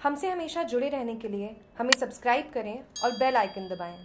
हमसे हमेशा जुड़े रहने के लिए हमें सब्सक्राइब करें और बेल आइकन दबाएं।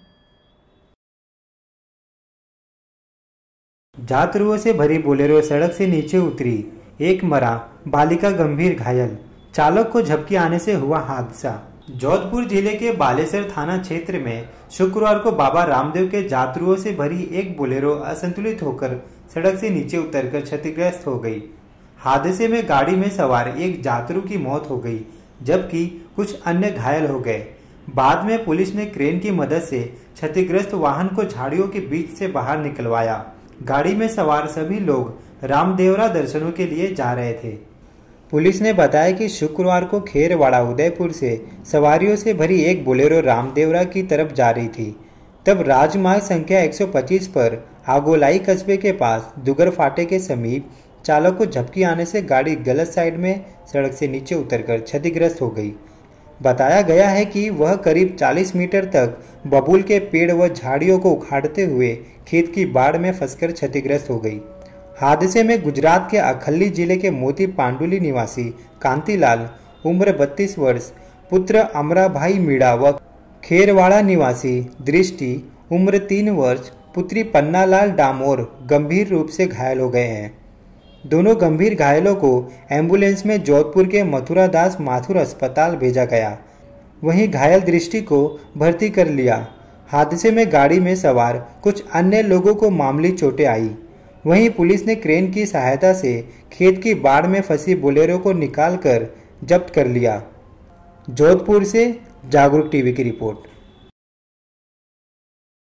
जातरुओं से भरी बोलेरो सड़क से नीचे उतरी, एक मरा, बालिका गंभीर घायल, चालक को झपकी आने से हुआ हादसा। जोधपुर जिले के बालेसर थाना क्षेत्र में शुक्रवार को बाबा रामदेव के जातरुओं से भरी एक बोलेरो असंतुलित होकर सड़क से नीचे उतरकर क्षतिग्रस्त हो गई। हादसे में गाड़ी में सवार एक जातरू की मौत हो गई, जबकि कुछ अन्य घायल हो गए। बाद में पुलिस ने क्रेन की मदद से क्षतिग्रस्त वाहन को झाड़ियों के बीच से बाहर निकलवाया। गाड़ी में सवार सभी लोग रामदेवरा दर्शनों के लिए जा रहे थे। पुलिस ने बताया कि शुक्रवार को खेरवाड़ा उदयपुर से सवारियों से भरी एक बोलेरो रामदेवरा की तरफ जा रही थी। तब राजमार्ग संख्या 125 पर आगोलाई कस्बे के पास दुगर फाटे के समीप चालक को झपकी आने से गाड़ी गलत साइड में सड़क से नीचे उतरकर क्षतिग्रस्त हो गई। बताया गया है कि वह करीब 40 मीटर तक बबूल के पेड़ व झाड़ियों को उखाड़ते हुए खेत की बाढ़ में फंसकर क्षतिग्रस्त हो गई। हादसे में गुजरात के अखल्ली जिले के मोती पांडुली निवासी कांतिलाल उम्र 32 वर्ष, पुत्र अमराभाई मीणा व खेरवाड़ा निवासी दृष्टि उम्र 3 वर्ष, पुत्री पन्नालाल डामोर गंभीर रूप से घायल हो गए हैं। दोनों गंभीर घायलों को एम्बुलेंस में जोधपुर के मथुरा दास माथुर अस्पताल भेजा गया। वहीं घायल दृष्टि को भर्ती कर लिया। हादसे में गाड़ी में सवार कुछ अन्य लोगों को मामूली चोटें आई। वहीं पुलिस ने क्रेन की सहायता से खेत की बाढ़ में फंसी बोलेरो को निकालकर जब्त कर लिया। जोधपुर से जागरूक टीवी की रिपोर्ट।